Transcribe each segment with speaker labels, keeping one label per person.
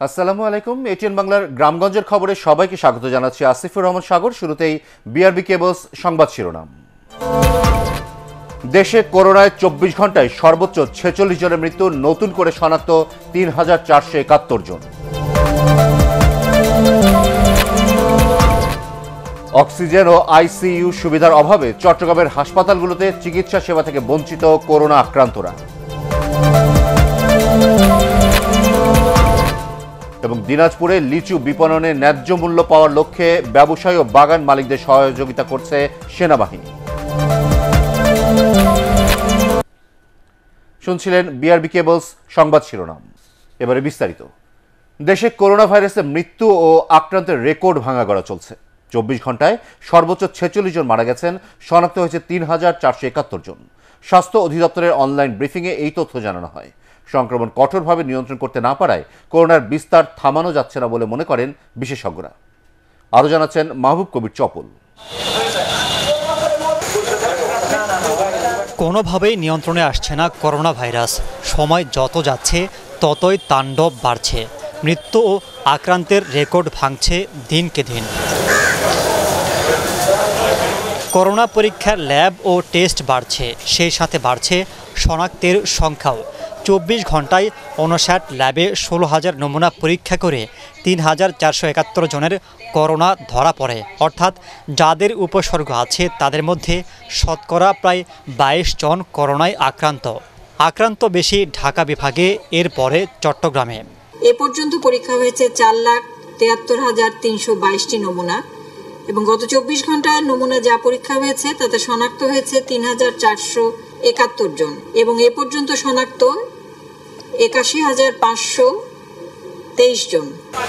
Speaker 1: আসসালামু আলাইকুম। এটিএন বাংলার গ্রামগঞ্জের খবরে সবাইকে স্বাগত জানাচ্ছি। আসিফুর রহমান সাগর। শুরুতেই বিআরবি কেবলস সংবাদ শিরোনাম। দেশে করোনায় 24 ঘন্টায় সর্বোচ্চ 46 জনের মৃত্যু, নতুন করে শনাক্ত ৩,৪৭১ জন। অক্সিজেন ও আইসিইউ সুবিধার অভাবে চট্টগ্রামের হাসপাতালগুলোতে চিকিৎসা সেবা থেকে বঞ্চিত করোনা আক্রান্তরা। এবং দিনাজপুরে লিচু বিপণনে ন্যায্য মূল্য পাওয়ার লক্ষ্যে ব্যবসায়ী ও বাগান মালিকদের সহযোগিতা করছে সেনাবাহিনী। শুনছিলেন বিআরবি কেবলস সংবাদ শিরোনাম। এবারে বিস্তারিত। দেশে করোনা ভাইরাসে মৃত্যু ও আক্রান্তের রেকর্ড ভাঙা গড়া চলছে। 24 ঘন্টায় সর্বোচ্চ 46 জন মারা গেছেন, শনাক্ত হয়েছে ৩,৪৭১ জন। স্বাস্থ্য অধিদপ্তরের অনলাইন ব্রিফিংয়ে এই তথ্য জানানো হয়। সংক্রমণ কঠোরভাবে নিয়ন্ত্রণ করতে না পারায় করোনার বিস্তার থামানো যাচ্ছে না বলে মনে করেন বিশেষজ্ঞরা। আরও জানাচ্ছেন মাহবুব কবির চপল।
Speaker 2: কোনোভাবেই নিয়ন্ত্রণে আসছে না করোনা ভাইরাস। সময় যত যাচ্ছে ততই তাণ্ডব বাড়ছে। মৃত্যু ও আক্রান্তের রেকর্ড ভাঙছে দিনকে দিন। করোনা পরীক্ষার ল্যাব ও টেস্ট বাড়ছে, সেই সাথে বাড়ছে শনাক্তের সংখ্যাও। 24 ঘন্টায় 59 ল্যাবে 16,000 নমুনা পরীক্ষা করে ৩,৪৭১ জনের করোনা ধরা পড়ে। অর্থাৎ যাদের উপসর্গ আছে তাদের মধ্যে শতকরা প্রায় 22 জন করোনায় আক্রান্ত বেশি ঢাকা বিভাগে, এরপরে চট্টগ্রামে।
Speaker 3: এ পর্যন্ত পরীক্ষা হয়েছে 4,73,322টি নমুনা এবং গত 24 ঘন্টায় নমুনা যা পরীক্ষা হয়েছে তাতে শনাক্ত হয়েছে ৩,৪৭১ জন এবং এ পর্যন্ত শনাক্ত ৮১,৫২৩ জন।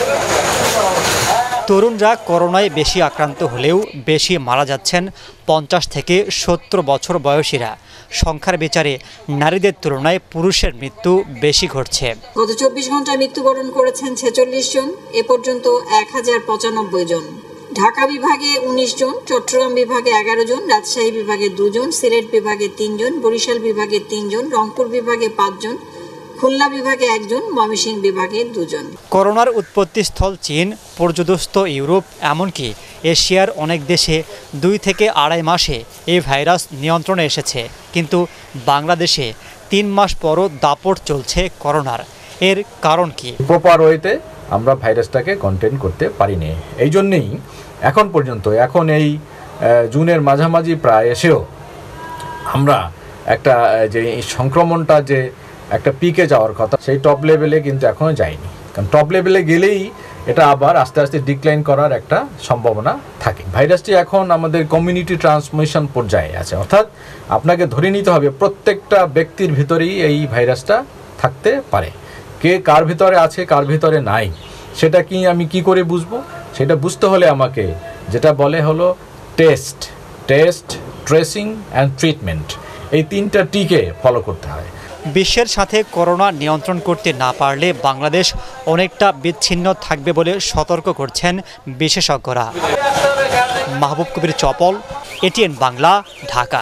Speaker 2: তরুণরা করোনায় বেশি আক্রান্ত হলেও বেশি মারা যাচ্ছেন 50 থেকে 70 বছর বয়সীরা। সংখ্যার বিচারে নারীদের তুলনায় পুরুষের মৃত্যু বেশি ঘটছে।
Speaker 3: গত 24 ঘন্টায় মৃত্যুবরণ করেছেন 46 জন, এ পর্যন্ত 1095 জন। ঢাকা বিভাগে 19 জন, চট্টগ্রাম বিভাগে 11 জন, রাজশাহী বিভাগে 2 জন, সিলেট বিভাগে 3 জন, বরিশাল বিভাগে 3 জন, রংপুর বিভাগে 5 জন, খুলনা বিভাগে 1 জন, ময়মনসিংহ বিভাগে 2 জন।
Speaker 2: করোনার উৎপত্তিস্থল চীন, পর্যদস্ত ইউরোপ, এমনকি এশিয়ার অনেক দেশে 2 থেকে 2.5 মাসে এই ভাইরাস নিয়ন্ত্রণে এসেছে। কিন্তু বাংলাদেশে 3 মাস পরও দাপট চলছে করোনার। এর কারণ কি?
Speaker 4: প্রপার ওয়েতে আমরা ভাইরাসটাকে কন্টেইন করতে পারিনি। এই জন্যেই এখন পর্যন্ত, এখন এই জুনের মাঝামাঝি প্রায় এসেও আমরা একটা যে সংক্রমণটা যে একটা পিকে যাওয়ার কথা, সেই টপ লেভেলে কিন্তু এখনও যায়নি। কারণ টপ লেভেলে গেলেই এটা আবার আস্তে আস্তে ডিক্লাইন করার একটা সম্ভাবনা থাকে। ভাইরাসটি এখন আমাদের কমিউনিটি ট্রান্সমিশন পর্যায়ে আছে, অর্থাৎ আপনাকে ধরে নিতে হবে প্রত্যেকটা ব্যক্তির ভিতরেই এই ভাইরাসটা থাকতে পারে। কে কার ভিতরে আছে, কার ভিতরে নাই, সেটা কি আমি কি করে বুঝবো? সেটা বুঝতে হলে আমাকে যেটা বলে হলো টেস্ট, ট্রেসিং অ্যান্ড ট্রিটমেন্ট, এই 3টা টিকে ফলো করতে হয়।
Speaker 2: বিশ্বের সাথে করোনা নিয়ন্ত্রণ করতে না পারলে বাংলাদেশ অনেকটা বিচ্ছিন্ন থাকবে বলে সতর্ক করছেন বিশেষজ্ঞরা। মাহবুব কবির চপল, এটিএন বাংলা, ঢাকা।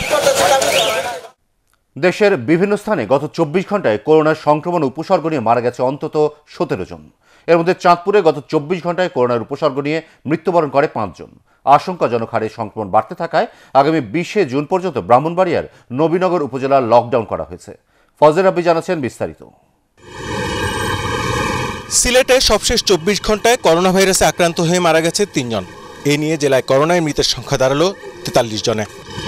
Speaker 1: দেশের বিভিন্ন স্থানে গত 24 ঘন্টায় করোনার সংক্রমণ উপসর্গ নিয়ে মারা গেছে অন্তত 17 জন। এর মধ্যে চাঁদপুরে গত 24 ঘন্টায় করোনার উপসর্গ নিয়ে মৃত্যুবরণ করে 5 জন। আশঙ্কাজনক হারে সংক্রমণ বাড়তে থাকায় আগামী 20 জুন পর্যন্ত ব্রাহ্মণবাড়িয়ার নবীনগর উপজেলা লকডাউন করা হয়েছে। ফজর রাব্বি জানাচ্ছেন বিস্তারিত।
Speaker 5: সিলেটে সবশেষ 24 ঘন্টায় করোনা ভাইরাসে আক্রান্ত হয়ে মারা গেছে 3 জন। এ নিয়ে জেলায় করোনায় মৃতের সংখ্যা দাঁড়ালো 43 জনে।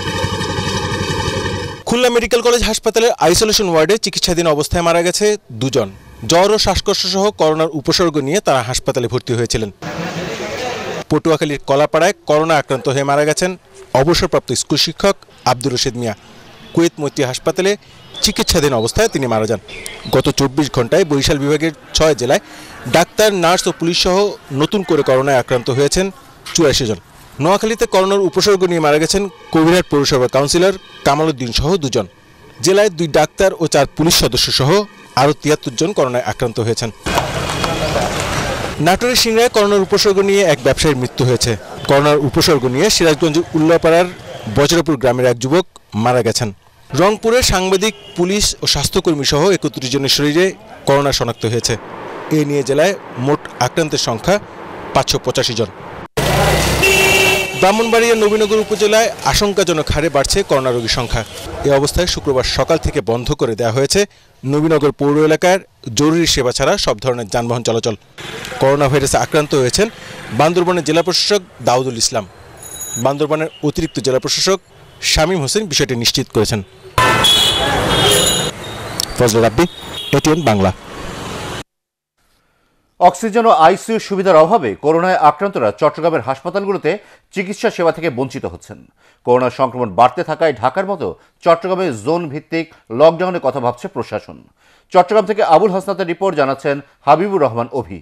Speaker 5: খুলনা মেডিকেল কলেজ হাসপাতালের আইসোলেশন ওয়ার্ডে চিকিৎসাধীন অবস্থায় মারা গেছে 2 জন। জ্বর ও শ্বাসকষ্ট সহ করোনার উপসর্গ নিয়ে তারা হাসপাতালে ভর্তি হয়েছিলেন। পটুয়াখালীর কলাপাড়ায় করোনা আক্রান্ত হয়ে মারা গেছেন অবসরপ্রাপ্ত স্কুল শিক্ষক আব্দুর রশিদ মিয়া। কুয়েত মৈত্রী হাসপাতালে চিকিৎসাধীন অবস্থায় তিনি মারা যান। গত 24 ঘন্টায় বরিশাল বিভাগের 6 জেলায় ডাক্তার, নার্স ও পুলিশ সহ নতুন করে করোনায় আক্রান্ত হয়েছেন 84 জন। নোয়াখালীতে করোনার উপসর্গ নিয়ে মারা গেছেন কবিরহাট পৌরসভার কাউন্সিলর কামাল উদ্দিন সহ 2 জন। জেলায় 2 ডাক্তার ও 4 পুলিশ সদস্য সহ আরও 73 জন করোনায় আক্রান্ত হয়েছেন। নাটোরের সিংড়ায় করোনার উপসর্গ নিয়ে এক ব্যবসায়ীর মৃত্যু হয়েছে। করোনার উপসর্গ নিয়ে সিরাজগঞ্জের উল্লাপাড়ার বজ্রপুর গ্রামের এক যুবক মারা গেছেন। রংপুরের সাংবাদিক, পুলিশ ও স্বাস্থ্যকর্মী সহ 31 জনের শরীরে করোনা শনাক্ত হয়েছে। এ নিয়ে জেলায় মোট আক্রান্তের সংখ্যা 585 জন। ব্রাহ্মণবাড়িয়া নবীনগর উপজেলায় আশঙ্কাজনক হারে বাড়ছে করোনা রোগীর সংখ্যা। এ অবস্থায় শুক্রবার সকাল থেকে বন্ধ করে দেওয়া হয়েছে নবীনগর পৌর এলাকার জরুরি সেবা ছাড়া সব ধরনের যানবাহন চলাচল। করোনা ভাইরাসে আক্রান্ত হয়েছেন বান্দরবানের জেলা প্রশাসক দাউদুল ইসলাম। বান্দরবানের অতিরিক্ত জেলা প্রশাসক শামীম হোসেন বিষয়টি নিশ্চিত করেছেন। ফজল রাব্বি, এটিএন বাংলা।
Speaker 1: অক্সিজেন ও আইসিইউ সুবিধার অভাবে করোনায় আক্রান্তরা চট্টগ্রামের হাসপাতালগুলোতে চিকিৎসা সেবা থেকে বঞ্চিত হচ্ছেন। করোনা সংক্রমণ বাড়তে থাকায় ঢাকার মতো চট্টগ্রামে জোন ভিত্তিক লকডাউনের কথা ভাবছে প্রশাসন। চট্টগ্রাম থেকে আবুল হাসনাতের রিপোর্ট, জানাচ্ছেন হাবিবুর রহমান অভি।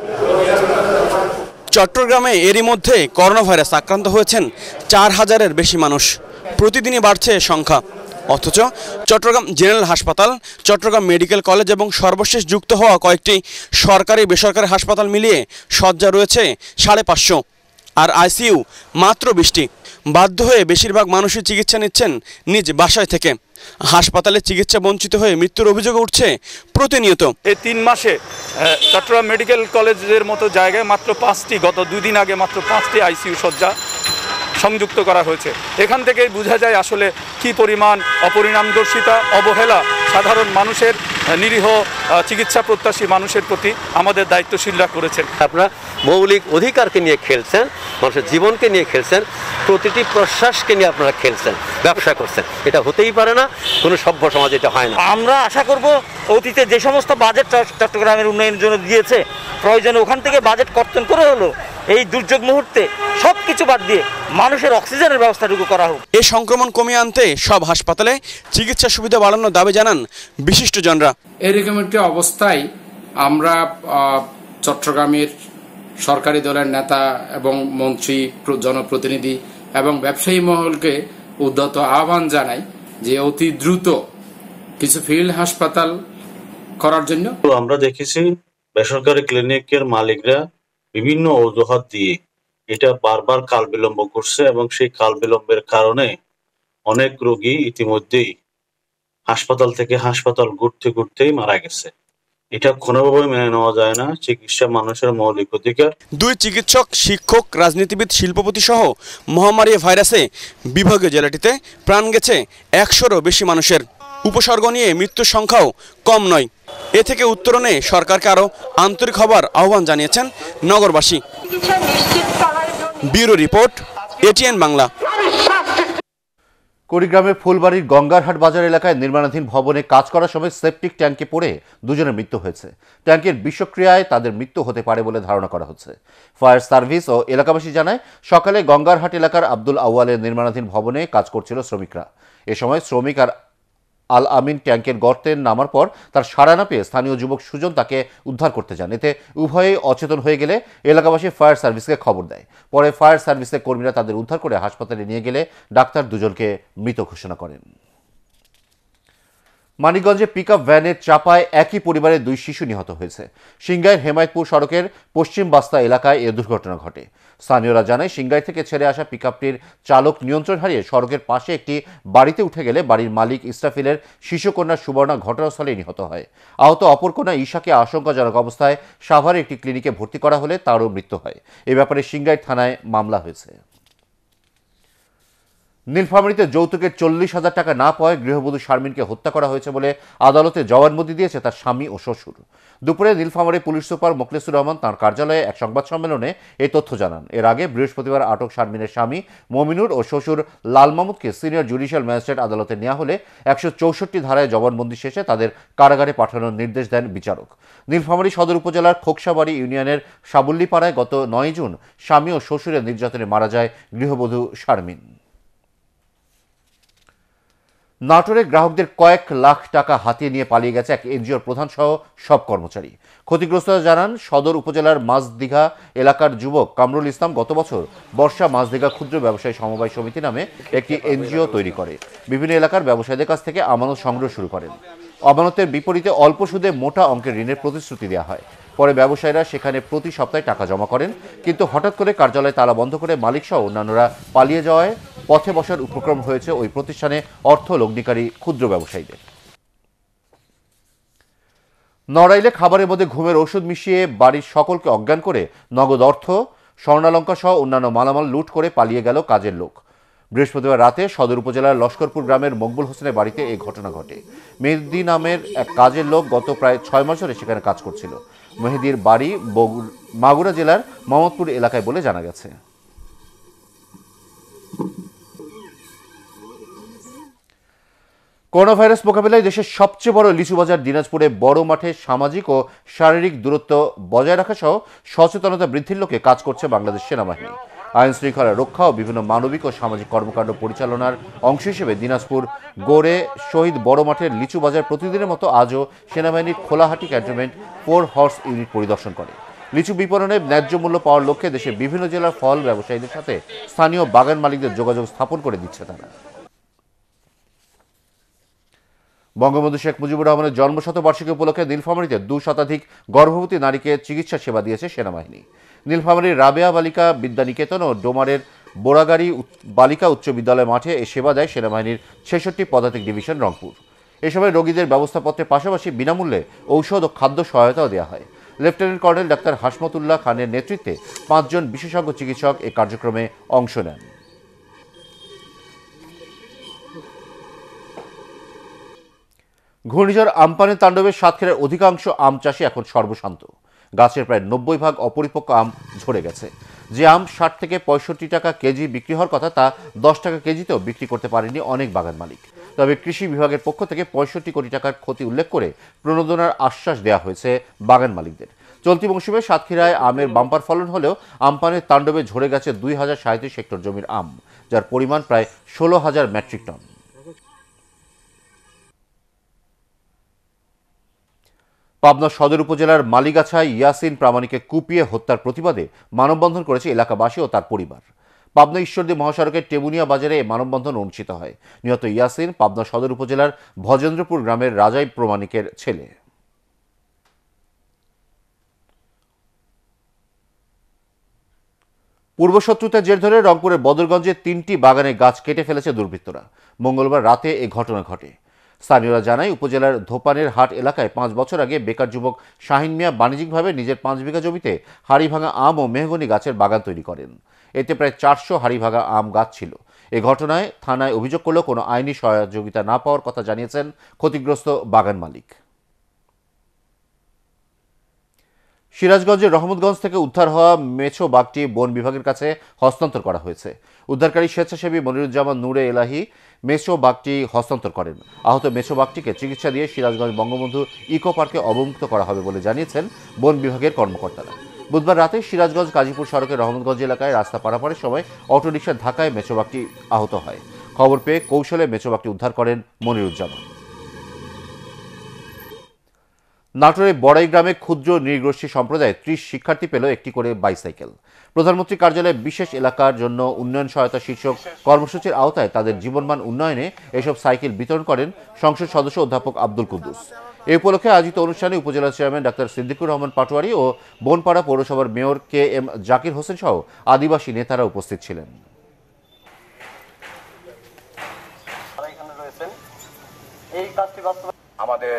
Speaker 6: চট্টগ্রামে এরই মধ্যে করোনা ভাইরাস আক্রান্ত হয়েছেন 4000-এর বেশি মানুষ। প্রতিদিনই বাড়ছে সংখ্যা। অথচ চট্টগ্রাম জেনারেল হাসপাতাল, চট্টগ্রাম মেডিকেল কলেজ এবং সর্বশেষ যুক্ত হওয়া কয়েকটি সরকারি বেসরকারি হাসপাতাল মিলিয়ে শয্যা রয়েছে 550, আর আইসিইউ মাত্র 20টি। বাধ্য হয়ে বেশিরভাগ মানুষই চিকিৎসা নিচ্ছেন নিজ বাসায় থেকে। হাসপাতালে চিকিৎসা বঞ্চিত হয়ে মৃত্যুর অভিযোগ উঠছে প্রতিনিয়ত।
Speaker 7: এই 3 মাসে চট্টগ্রাম মেডিকেল কলেজের মতো জায়গায় মাত্র 5টি, গত 2 দিন আগে মাত্র 5টি আইসিইউ শয্যা সংযুক্ত করা হয়েছে। এখান থেকেই বোঝা যায় আসলে কি পরিমাণ অপরিণামদর্শিতা, অবহেলা সাধারণ মানুষের, নিরীহ চিকিৎসা প্রত্যাশী মানুষের প্রতি আমাদের দায়িত্বশীলরা করেছেন।
Speaker 8: আপনারা মৌলিক অধিকারকে নিয়ে খেলছেন, মানুষের জীবনকে নিয়ে খেলছেন, প্রতিটি প্রশ্বাসকে নিয়ে আপনারা খেলছেন, ব্যবসা করছেন। এটা হতেই পারে না, কোনো সভ্য সমাজে এটা হয় না।
Speaker 9: আমরা আশা করব অতীতে যে সমস্ত বাজেট চট্টগ্রামের উন্নয়নের জন্য দিয়েছে, প্রয়োজনে ওখান থেকে বাজেট কর্তন করে হলো এই দুর্যোগ মুহূর্তে সব কিছু বাদ দিয়ে মানুষের অক্সিজেনের ব্যবস্থাটুকু করা হোক।
Speaker 6: এই সংক্রমণ কমিয়ে আনতে সব হাসপাতালে চিকিৎসা সুবিধা বাড়ানোর দাবি জানান বিশিষ্টজনরা।
Speaker 10: এরকম একটি অবস্থায় আমরা চট্টগ্রামের সরকারি দলের নেতা এবং মন্ত্রী, জনপ্রতিনিধি এবং ব্যবসায়ী মহলকে উদ্যত আহ্বান জানাই যে অতি দ্রুত কিছু ফিল্ড হাসপাতাল করার জন্য।
Speaker 11: আমরা দেখেছি বেসরকারি ক্লিনিকের মালিকরা বিভিন্ন অজুহাত দিয়ে এটা বারবার কাল বিলম্ব করছে এবং সেই কাল বিলম্বের কারণে অনেক রোগী ইতিমধ্যেই হাসপাতাল থেকে হাসপাতাল ঘুরতে ঘুরতেই মারা গেছে। এটা কোনোভাবেই মেনে নেওয়া যায় না। চিকিৎসা মানুষের মৌলিক অধিকার।
Speaker 6: 2 চিকিৎসক, শিক্ষক, রাজনীতিবিদ, শিল্পপতি সহ মহামারী ভাইরাসে বিভাগীয় জেলাটিতে প্রাণ গেছে 100-এরও বেশি মানুষের। উপসর্গ নিয়ে মৃত্যুর সংখ্যাও কম নয়। এ থেকে উত্তরণে সরকারকে আরও আন্তরিক হবার আহ্বান জানিয়েছেন নগরবাসী। Bureau report, ATN Bangla.
Speaker 1: কুড়িগ্রামের ফুলবাড়ির গঙ্গারহাট বাজার এলাকায় নির্মাণাধীন ভবনে কাজ করার সময় সেপটিক ট্যাঙ্কে পড়ে 2 জনের মৃত্যু হয়েছে। ট্যাঙ্কের বিষক্রিয়ায় তাদের মৃত্যু হতে পারে বলে ধারণা করা হচ্ছে। ফায়ার সার্ভিস ও এলাকাবাসী জানায়, সকালে গঙ্গারহাট এলাকার আব্দুল আউয়ালের নির্মাণাধীন ভবনে কাজ করছিল শ্রমিকরা। এ সময় শ্রমিক আর আল আমিন ট্যাঙ্কের গর্তে নামার পর তার সাড়া না পেয়ে স্থানীয় যুবক সুজন তাকে উদ্ধার করতে যান। এতে উভয়ে অচেতন হয়ে গেলে এলাকাবাসী ফায়ার সার্ভিসকে খবর দেয়। পরে ফায়ার সার্ভিসের কর্মীরা তাদের উদ্ধার করে হাসপাতালে নিয়ে গেলে ডাক্তার 2 জনকে মৃত ঘোষণা করেন। মানিকগঞ্জে পিকআপ ভ্যানের চাপায় একই পরিবারের 2 শিশু নিহত হয়েছে। সিংগাইর হেমায়তপুর সড়কের পশ্চিম বাস্তা এলাকায় এ দুর্ঘটনা ঘটে। স্থানীয়রা জানায়, সিংগাই থেকে ছেড়ে আসা পিকআপটির চালক নিয়ন্ত্রণ হারিয়ে সড়কের পাশে একটি বাড়িতে উঠে গেলে বাড়ির মালিক ইস্টাফিলের শিশুকন্যা সুবর্ণা ঘটনাস্থলেই নিহত হয়। আহত অপর কন্যা ঈশাকে আশঙ্কাজনক অবস্থায় সাভারে একটি ক্লিনিকে ভর্তি করা হলে তারও মৃত্যু হয়। এ ব্যাপারে সিংগাই থানায় মামলা হয়েছে। নীলফামারীতে যৌতুকের 40,000 টাকা না পাওয়ায় গৃহবধূ শারমিনকে হত্যা করা হয়েছে বলে আদালতে জবানবন্দি দিয়েছে তার স্বামী ও শ্বশুর। দুপুরে নীলফামারী পুলিশ সুপার মোখলেসুর রহমান তাঁর কার্যালয়ে এক সংবাদ সম্মেলনে এই তথ্য জানান। এর আগে বৃহস্পতিবার আটক শারমিনের স্বামী মমিনুর ও শ্বশুর লাল মাহমুদকে সিনিয়র জুডিশিয়াল ম্যাজিস্ট্রেট আদালতে নেওয়া হলে 164 ধারায় জবানবন্দি শেষে তাদের কারাগারে পাঠানোর নির্দেশ দেন বিচারক। নীলফামারী সদর উপজেলার খোকসাবাড়ি ইউনিয়নের সাবুল্লিপাড়ায় গত 9 জুন স্বামী ও শ্বশুরের নির্যাতনে মারা যায় গৃহবধূ শারমিন। নাটোরে গ্রাহকদের কয়েক লাখ টাকা হাতিয়ে নিয়ে পালিয়ে গেছে এক এনজিওর প্রধান সহ সব কর্মচারী। ক্ষতিগ্রস্তরা জানান, সদর উপজেলার মাঝদিঘা এলাকার যুবক কামরুল ইসলাম গত বছর বর্ষা মাঝদিঘা ক্ষুদ্র ব্যবসায়ী সমবায় সমিতি নামে একটি এনজিও তৈরি করে বিভিন্ন এলাকার ব্যবসায়ীদের কাছ থেকে আমানত সংগ্রহ শুরু করেন। আমানতের বিপরীতে অল্প সুদে মোটা অঙ্কের ঋণের প্রতিশ্রুতি দেওয়া হয়। পরে ব্যবসায়ীরা সেখানে প্রতি সপ্তাহে টাকা জমা করেন, কিন্তু হঠাৎ করে কার্যালয় তালা বন্ধ করে মালিকসহ অন্যান্যরা পালিয়ে যাওয়ায় পথে বসার উপক্রম হয়েছে ওই প্রতিষ্ঠানে অর্থ লগ্নিকারী ক্ষুদ্র ব্যবসায়ীদের। নড়াইলে খাবারের মধ্যে ঘুমের ওষুধ মিশিয়ে বাড়ির সকলকে অজ্ঞান করে নগদ অর্থ, স্বর্ণালঙ্কার সহ অন্যান্য মালামাল লুট করে পালিয়ে গেল কাজের লোক। বৃহস্পতিবার রাতে সদর উপজেলার লস্করপুর গ্রামের মকবুল হোসেনের বাড়িতে এই ঘটনা ঘটে। মেহেদি নামের এক কাজের লোক গত প্রায় 6 মাস ধরে সেখানে কাজ করছিল। মেহেদির বাড়ি মাগুরা জেলার মোহাম্মদপুর এলাকায় বলে জানা গেছে। করোনা ভাইরাস মোকাবিলায় দেশের সবচেয়ে বড় লিচু বাজার দিনাজপুরে বড় মাঠে সামাজিক ও শারীরিক দূরত্ব বজায় রাখা সহ সচেতনতা বৃদ্ধির লক্ষ্যে কাজ করছে বাংলাদেশ সেনাবাহিনী। আইন শৃঙ্খলা রক্ষা ও বিভিন্ন মানবিক ও সামাজিক কর্মকাণ্ড পরিচালনার অংশ হিসেবে দিনাজপুর গড়ে শহীদ বড় মাঠের লিচু বাজার প্রতিদিনের মতো আজও সেনাবাহিনীর খোলাহাটি ক্যান্টনমেন্ট 4 হর্স ইউনিট পরিদর্শন করে। লিচু বিপণনে ন্যায্য মূল্য পাওয়ার লক্ষ্যে দেশের বিভিন্ন জেলার ফল ব্যবসায়ীদের সাথে স্থানীয় বাগান মালিকদের যোগাযোগ স্থাপন করে দিচ্ছে তারা। বঙ্গবন্ধু শেখ মুজিবুর রহমানের জন্মশতবার্ষিকী উপলক্ষে নীলফামারীতে 2 শতাধিক গর্ভবতী নারীকে চিকিৎসা সেবা দিয়েছে সেনাবাহিনী। নীলফামারীর রাবেয়া বালিকা বিদ্যানিকেতন ও ডোমারের বোড়াগাড়ি বালিকা উচ্চ বিদ্যালয় মাঠে এ সেবা দেয় সেনাবাহিনীর 66 পদাতিক ডিভিশন রংপুর। এ সময় রোগীদের ব্যবস্থাপত্রের পাশাপাশি বিনামূল্যে ঔষধ ও খাদ্য সহায়তাও দেওয়া হয়। লেফটেন্যান্ট কর্নেল ডাক্তার হাসমতুল্লাহ খানের নেতৃত্বে 5 জন বিশেষজ্ঞ চিকিৎসক এই কার্যক্রমে অংশ নেন। ঘূর্ণিঝড় আম্পানের তাণ্ডবে সাতক্ষীরার অধিকাংশ আম চাষি এখন সর্বশান্ত। গাছের প্রায় 90% অপরিপক্ক আম ঝরে গেছে। যে আম 60 থেকে 65 টাকা কেজি বিক্রি হওয়ার কথা তা 10 টাকা কেজিতেও বিক্রি করতে পারেনি অনেক বাগান মালিক। তবে কৃষি বিভাগের পক্ষ থেকে 65 কোটি টাকার ক্ষতি উল্লেখ করে প্রণোদনার আশ্বাস দেওয়া হয়েছে বাগান মালিকদের। চলতি মৌসুমে সাতক্ষীরায় আমের বাম্পার ফলন হলেও আম্পানের তাণ্ডবে ঝরে গেছে 2037 হেক্টর জমির আম, যার পরিমাণ প্রায় 16,000 মেট্রিক টন। পাবনা সদর উপজেলার মালিগাছায় ইয়াসিন প্রামাণিককে কুপিয়ে হত্যার প্রতিবাদে মানববন্ধন করেছে এলাকাবাসী ও তার পরিবার। পাবনা ঈশ্বরদী মহাসড়কের টেবুনিয়া বাজারে এই মানববন্ধন অনুষ্ঠিত হয়। নিহত ইয়াসিন পাবনা সদর উপজেলার ভজেন্দ্রপুর গ্রামের রাজাই প্রামাণিকের ছেলে। পূর্বশত্রুতার জের ধরে রংপুরের বদরগঞ্জে 3টি বাগানে গাছ কেটে ফেলেছে দুর্বৃত্তরা। মঙ্গলবার রাতে এই ঘটনা ঘটে। স্থানীয়রা জানায় উপজেলার ধোপানের হাট এলাকায় 5 বছর আগে বেকার যুবক শাহিন মিয়া বাণিজ্যিকভাবে নিজের 5 বিঘা জমিতে হাড়িভাঙা আম ও মেহগনি গাছের বাগান তৈরি করেন। এতে প্রায় 400 হাড়িভাঙা আম গাছ ছিল। এ ঘটনায় থানায় অভিযোগ করলেও কোনো আইনি সহযোগিতা না পাওয়ার কথা জানিয়েছেন ক্ষতিগ্রস্ত বাগান মালিক। সিরাজগঞ্জের রহমতগঞ্জ থেকে উদ্ধার হওয়া মেছো বাঘটি বন বিভাগের কাছে হস্তান্তর করা হয়েছে। উদ্ধারকারী স্বেচ্ছাসেবী মনিরুজ্জামান নূরে এলাহি মেছো বাঘটি হস্তান্তর করেন। আহত মেছো বাঘটিকে চিকিৎসা দিয়ে সিরাজগঞ্জ বঙ্গবন্ধু ইকো পার্কে অবমুক্ত করা হবে বলে জানিয়েছেন বন বিভাগের কর্মকর্তারা। বুধবার রাতে সিরাজগঞ্জ কাজীপুর সড়কের রহমতগঞ্জ এলাকায় রাস্তা পারাপারের সময় অটোরিকশার ধাক্কায় মেছো বাঘটি আহত হয়। খবর পেয়ে কৌশলে মেছো বাঘটি উদ্ধার করেন মনিরুজ্জামান। নাটোরের বড়াই গ্রামে ক্ষুদ্র নৃগোষ্ঠী সম্প্রদায় 30 শিক্ষার্থী পেল একটি করে বাইসাইকেল। প্রধানমন্ত্রী কার্যালয়ে বিশেষ এলাকার জন্য উন্নয়ন সহায়তা শীর্ষক কর্মসূচির আওতায় তাদের জীবনমান উন্নয়নে এসব সাইকেল বিতরণ করেন সংসদ সদস্য অধ্যাপক আব্দুল কুদ্দুস। এই উপলক্ষে আয়োজিত অনুষ্ঠানে উপজেলা চেয়ারম্যান ডাক্তার সিদ্দিকুর রহমান পাটোয়ারি ও বনপাড়া পৌরসভার মেয়র KM জাকির হোসেন সহ আদিবাসী নেতারা উপস্থিত ছিলেন।
Speaker 12: আমাদের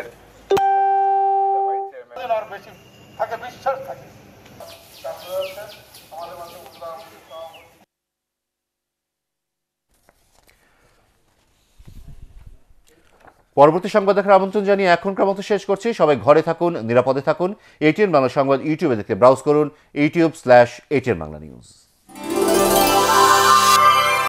Speaker 1: পরবর্তী সংবাদ দেখার আমন্ত্রণ জানিয়ে এখনকার মতো শেষ করছি। সবাই ঘরে থাকুন, নিরাপদে থাকুন। ATN বাংলা সংবাদ ইউটিউবে দেখতে ব্রাউজ করুন youtube/ATN বাংলা নিউজ।